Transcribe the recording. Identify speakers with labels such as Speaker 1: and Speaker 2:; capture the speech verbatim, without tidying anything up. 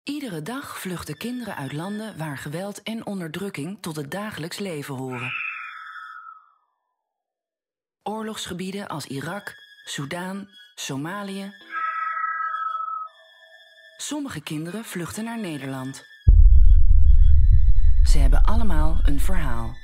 Speaker 1: Iedere dag vluchten kinderen uit landen waar geweld en onderdrukking tot het dagelijks leven horen. Oorlogsgebieden als Irak, Soudaan, Somalië. Sommige kinderen vluchten naar Nederland. Ze hebben allemaal een verhaal.